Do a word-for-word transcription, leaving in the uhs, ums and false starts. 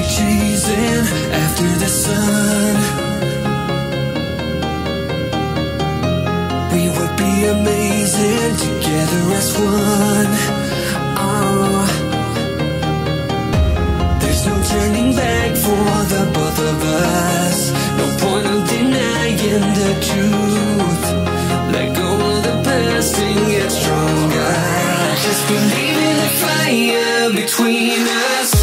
chasing after the sun. We would be amazing together as one. Oh, there's no turning back for the both of us. No point of denying the truth. Let go of the past and get stronger. Just believe in the fire between us.